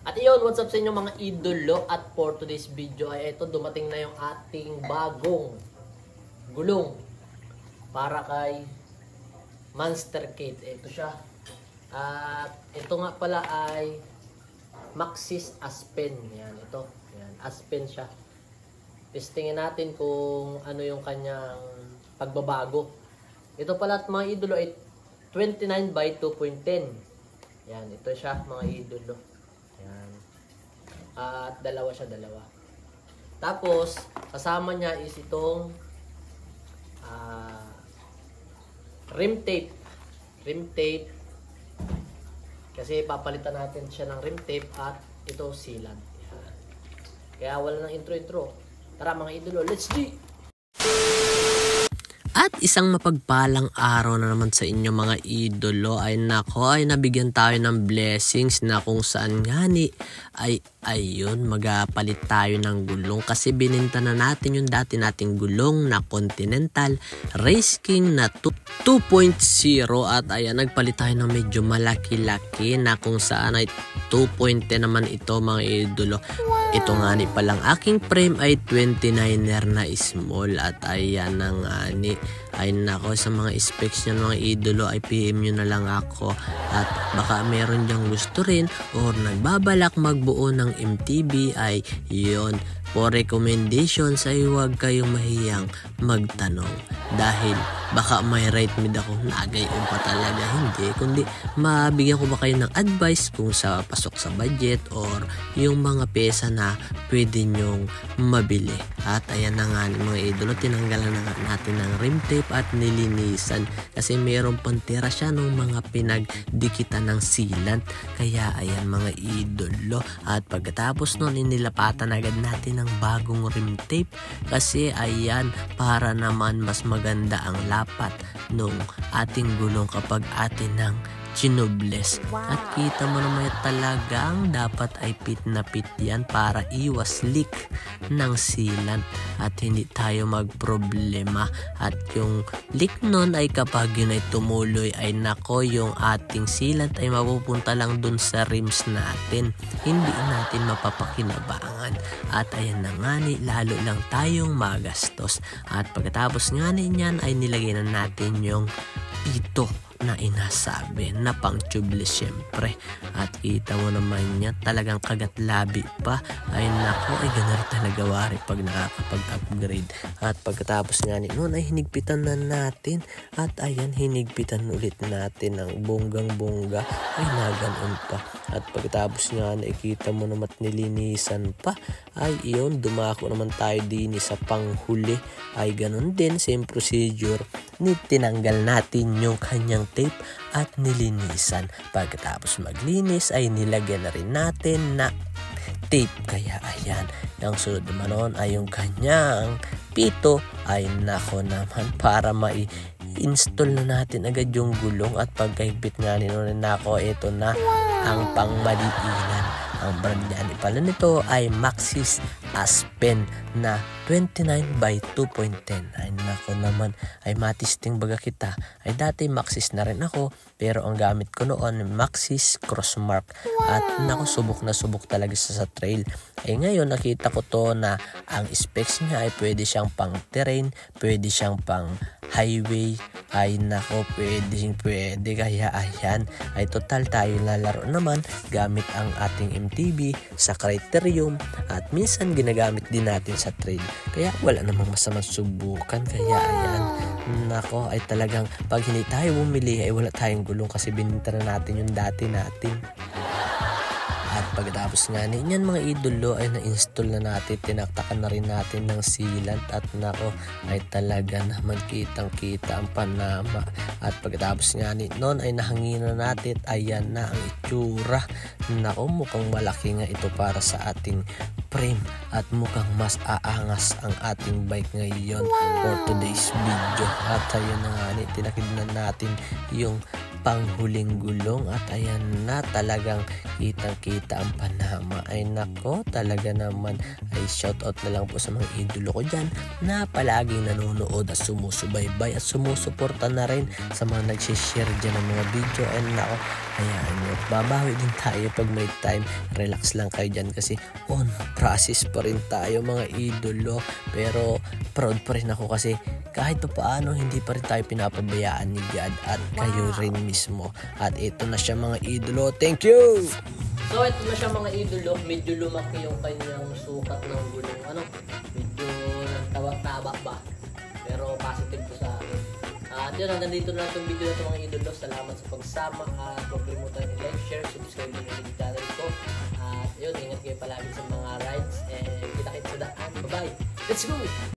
At iyon, what's up sa inyo mga idolo? At for today's video ay ito, dumating na yung ating bagong gulong para kay Monster Kate. Ito siya. At ito nga pala ay Maxxis Aspen. Yan, ito. Yan, Aspen siya. Testingin natin kung ano yung kanyang pagbabago. Ito pala at mga idolo ay 29 by 2.10. Yan, ito siya mga idolo. Yan. At dalawa siya, dalawa. Tapos, kasama niya is itong rim tape. Rim tape. Kasi papalitan natin siya ng rim tape at ito sealant. Yan. Kaya wala nang intro-intro. Tara mga idolo, let's do! At isang mapagpalang araw na naman sa inyo mga idolo ay nako ay nabigyan tayo ng blessings na kung saan ngani ay ayun magapalit tayo ng gulong kasi bininta na natin yung dati nating gulong na Continental Race King na 2.0 at ayan nagpalit tayo ng medyo malaki-laki na kung saan ay 2.10 naman ito mga idolo. Ito nga ni palang aking frame ay 29er na small at ayan na nga ni ay nako sa mga specs niyan mga idolo ay PM nyo na lang ako at baka meron diyang gusto rin or nagbabalak magbuo ng MTB ay yon for recommendations ay huwag kayong mahiyang magtanong dahil baka may right mid ako nagayon pa talaga hindi kundi mabigyan ko ba kayo ng advice kung sa pasok sa budget or yung mga pesa na pwede nyong mabili at ayan na nga mga idolo tinanggalan na natin ng rim tape at nilinisan kasi mayroon pang tira siya ng mga pinagdikitan ng sealant kaya ayan mga idolo at pagkatapos nun inilapatan agad natin ng bagong rim tape kasi ayan para naman mas maganda ang lapat nung ating gulong kapag atin ng chinobles. Wow. At kita mo naman talagang dapat ay pit na pit yan para iwas leak ng sealant at hindi tayo magproblema. At yung leak nun ay kapag yun ay tumuloy ay nako yung ating sealant ay mapupunta lang dun sa rims natin. Hindi natin mapapakinabangan. At ayan na nga ni lalo lang tayong magastos. At pagkatapos nga niyan ay nilagay na natin yung pito na inasabi na pang tubeless syempre at kita mo naman niya talagang kagat labi pa ay nako ay ganun talaga wari pag nakakapag-upgrade at pagkatapos nga noon ay hinigpitan na natin at ayan hinigpitan ulit natin ng bonggang-bongga ay naganon pa at pagkatapos nga nakikita mo naman nilinisan pa ay iyon dumako naman tayo din sa panghuli ay ganun din same procedure tinanggal natin yung kanyang tape at nilinisan. Pagkatapos maglinis ay nilagyan na rin natin na tape. Kaya ayan, ang sunod naman noon ay yung kanyang pito ay nako naman para install na natin agad yung gulong at pagkahigpit nga nino na nako ito na ang pangmaliinan. Ang brand niyan pala nito ay Maxxis Aspen na 29 by 2.10. Ay nako naman ay matisting baga kita. Ay dati Maxxis na rin ako pero ang gamit ko noon Maxxis Crossmark. At nako subok na subok talaga sa trail. Ay ngayon nakita ko to na ang specs niya ay pwede siyang pang terrain, pwede siyang pang highway. Ay nako pwede kaya ayan ay total tayo lalaro naman gamit ang ating MTB sa criterium at minsan ginagamit din natin sa trail kaya wala namang masamang subukan kaya ayan nako ay talagang pag hindi tayo bumili ay wala tayong gulong kasi bininta na natin yung dati natin. At pagkatapos nga niyan mga idolo ay na-install na natin, tinaktakan na rin natin ng sealant at nako ay talaga naman kitang kita ang panama. At pagkatapos nga noon ay nahangin na natin, ayan na ang itsura. Nako mukhang malaki nga ito para sa ating frame at mukhang mas aangas ang ating bike ngayon for today's video. At ayun na nga tinakid na natin yung panghuling gulong at ayan na, talagang kitang-kita ang Panama. Ay nako, talaga naman ay shoutout na lang po sa mga idolo ko dyan na palaging nanonood at sumusubaybay at sumusuporta na rin sa mga nagsishare dyan ng mga video. Ay nako, hayaan nyo, babawi din tayo pag may time. Relax lang kayo dyan kasi on process pa rin tayo mga idolo. Pero proud pa rin ako kasi kahit pa paano hindi pa rin tayo pinapabayaan ni God at kayo rin mismo. At ito na siya mga idolo. Thank you! So ito na siya mga idolo, medyo lumaki yung kanyang sukat ng gulong. Medyo nagtaba-taba ba? Pero positive to sa akin. At yun, hanggang dito na itong video na ito mga idolo. Salamat sa pagsama at huwag kalimutan i-like, share, subscribe din yung channel ko. At yun, ingat kayo palagi sa mga rides and kita-kits sa daan. Bye-bye! Let's go!